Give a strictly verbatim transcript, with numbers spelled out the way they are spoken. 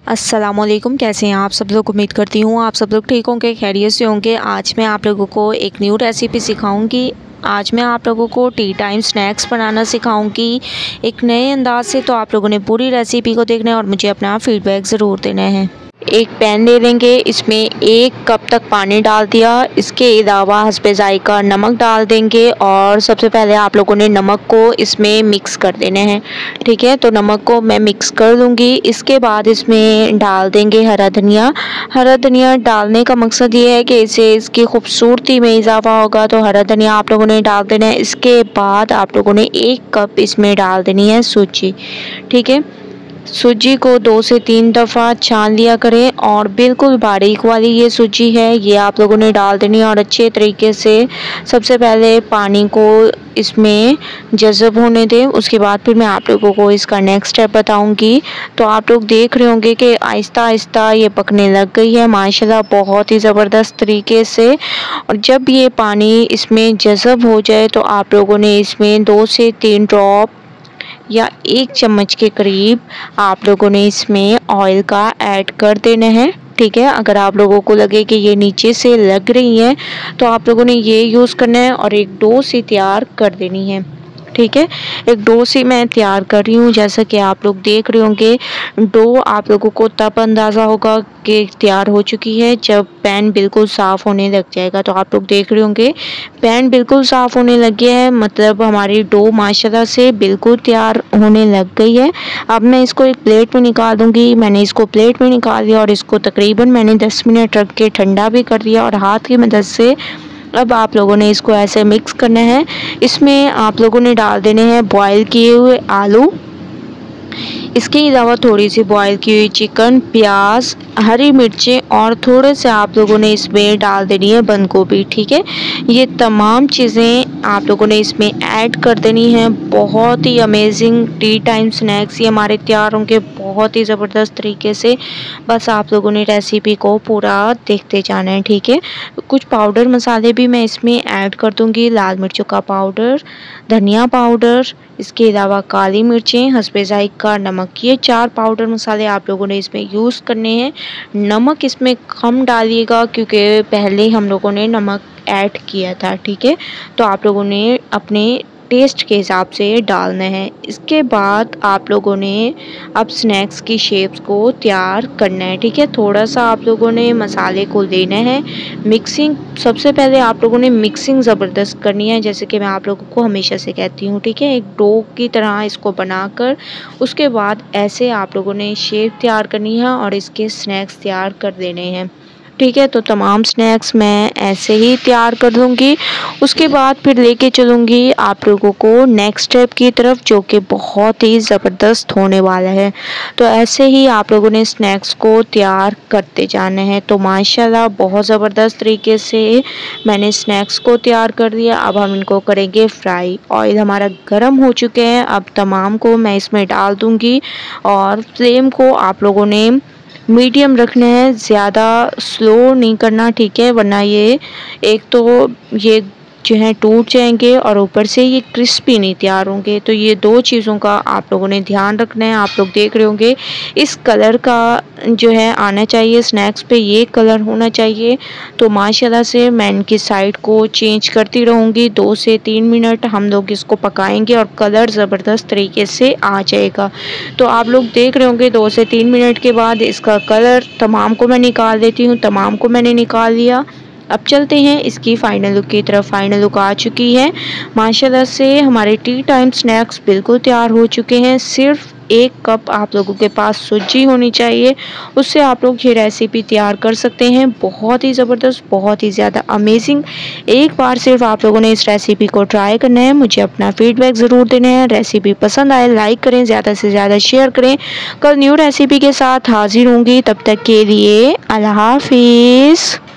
अस्सलामुअलैकुम, कैसे हैं आप सब लोग। उम्मीद करती हूँ आप सब लोग ठीक होंगे, खैरियत से होंगे। आज मैं आप लोगों को एक न्यू रेसिपी सिखाऊंगी। आज मैं आप लोगों को टी टाइम स्नैक्स बनाना सिखाऊंगी एक नए अंदाज से। तो आप लोगों ने पूरी रेसिपी को देखना है और मुझे अपना फीडबैक ज़रूर देना है। एक पैन ले लेंगे, इसमें एक कप तक पानी डाल दिया। इसके अलावा हस्बे ज़ायका नमक डाल देंगे और सबसे पहले आप लोगों ने नमक को इसमें मिक्स कर देने हैं। ठीक है, तो नमक को मैं मिक्स कर दूंगी। इसके बाद इसमें डाल देंगे हरा धनिया। हरा धनिया डालने का मकसद ये है कि इससे इसकी खूबसूरती में इजाफा होगा, तो हरा धनिया आप लोगों ने डाल देना है। इसके बाद आप लोगों ने एक कप इसमें डाल देनी है सूजी। ठीक है, सूजी को दो से तीन दफ़ा छान लिया करें और बिल्कुल बारीक वाली ये सूजी है, ये आप लोगों ने डाल देनी है। और अच्छे तरीके से सबसे पहले पानी को इसमें जज़ब होने दें, उसके बाद फिर मैं आप लोगों को इसका नेक्स्ट स्टेप बताऊंगी। तो आप लोग देख रहे होंगे कि आहिस्ता आहिस्ता ये पकने लग गई है माशाल्लाह, बहुत ही ज़बरदस्त तरीके से। और जब ये पानी इसमें जज़ब हो जाए तो आप लोगों ने इसमें दो से तीन ड्रॉप या एक चम्मच के करीब आप लोगों ने इसमें ऑयल का ऐड कर देना है। ठीक है, अगर आप लोगों को लगे कि ये नीचे से लग रही हैं तो आप लोगों ने ये यूज़ करना है और एक डो सी तैयार कर देनी है। ठीक है, एक डो सी मैं तैयार कर रही हूँ। जैसा कि आप लोग देख रहे होंगे, डो आप लोगों को तब अंदाज़ा होगा कि तैयार हो चुकी है जब पैन बिल्कुल साफ़ होने लग जाएगा। तो आप लोग देख रहे होंगे पैन बिल्कुल साफ़ होने लग गया है, मतलब हमारी डो माशाल्लाह से बिल्कुल तैयार होने लग गई है। अब मैं इसको एक प्लेट में निकाल दूँगी। मैंने इसको प्लेट में निकाल लिया और इसको तकरीबन मैंने दस मिनट रख के ठंडा भी कर दिया और हाथ की मदद से अब आप लोगों ने इसको ऐसे मिक्स करना है। इसमें आप लोगों ने डाल देने हैं बॉयल किए हुए आलू, इसके अलावा थोड़ी सी बॉयल की हुई चिकन, प्याज, हरी मिर्चें और थोड़े से आप लोगों ने इसमें डाल देनी है बंद गोभी। ठीक है, ये तमाम चीज़ें आप लोगों ने इसमें ऐड कर देनी है। बहुत ही अमेजिंग टी टाइम स्नैक्स ये हमारे तैयार होंगे बहुत ही ज़बरदस्त तरीके से। बस आप लोगों ने रेसिपी को पूरा देखते जाना है। ठीक है, कुछ पाउडर मसाले भी मैं इसमें ऐड कर दूँगी। लाल मिर्चों का पाउडर, धनिया पाउडर, इसके अलावा काली मिर्चें, हस्बे ज़ायका नमक, ये चार पाउडर मसाले आप लोगों ने इसमें यूज़ करने हैं। नमक इसमें कम डालिएगा क्योंकि पहले हम लोगों ने नमक ऐड किया था। ठीक है, तो आप लोगों ने अपने टेस्ट के हिसाब से डालना है। इसके बाद आप लोगों ने अब स्नैक्स की शेप्स को तैयार करना है। ठीक है, थोड़ा सा आप लोगों ने मसाले को लेना है, मिक्सिंग सबसे पहले आप लोगों ने मिक्सिंग ज़बरदस्त करनी है, जैसे कि मैं आप लोगों को हमेशा से कहती हूँ। ठीक है, एक डो की तरह इसको बनाकर उसके बाद ऐसे आप लोगों ने शेप तैयार करनी है और इसके स्नैक्स तैयार कर देने हैं। ठीक है, तो तमाम स्नैक्स मैं ऐसे ही तैयार कर दूँगी। उसके बाद फिर लेके चलूँगी आप लोगों को नेक्स्ट स्टेप की तरफ, जो कि बहुत ही ज़बरदस्त होने वाला है। तो ऐसे ही आप लोगों ने स्नैक्स को तैयार करते जाना है। तो माशाल्लाह बहुत ज़बरदस्त तरीके से मैंने स्नैक्स को तैयार कर दिया। अब हम इनको करेंगे फ्राई। ऑयल हमारा गर्म हो चुके हैं, अब तमाम को मैं इसमें डाल दूँगी और फ्लेम को आप लोगों ने मीडियम रखना है, ज़्यादा स्लो नहीं करना। ठीक है, वरना ये एक तो ये जो है टूट जाएंगे और ऊपर से ये क्रिस्पी नहीं तैयार होंगे। तो ये दो चीज़ों का आप लोगों ने ध्यान रखना है। आप लोग देख रहे होंगे इस कलर का जो है आना चाहिए, स्नैक्स पे ये कलर होना चाहिए। तो माशाल्लाह से मैं इनकी साइड को चेंज करती रहूँगी। दो से तीन मिनट हम लोग इसको पकाएंगे और कलर ज़बरदस्त तरीके से आ जाएगा। तो आप लोग देख रहे होंगे दो से तीन मिनट के बाद इसका कलर तमाम को मैं निकाल देती हूँ। तमाम को मैंने निकाल लिया। अब चलते हैं इसकी फ़ाइनल लुक की तरफ। फ़ाइनल लुक आ चुकी है माशाल्लाह से। हमारे टी टाइम स्नैक्स बिल्कुल तैयार हो चुके हैं। सिर्फ एक कप आप लोगों के पास सूजी होनी चाहिए, उससे आप लोग ये रेसिपी तैयार कर सकते हैं। बहुत ही ज़बरदस्त, बहुत ही ज़्यादा अमेजिंग। एक बार सिर्फ आप लोगों ने इस रेसिपी को ट्राई करना है, मुझे अपना फीडबैक ज़रूर देना है। रेसिपी पसंद आए लाइक करें, ज़्यादा से ज़्यादा शेयर करें। कल न्यू रेसिपी के साथ हाजिर होंगी, तब तक के लिए अल्लाह हाफिज़।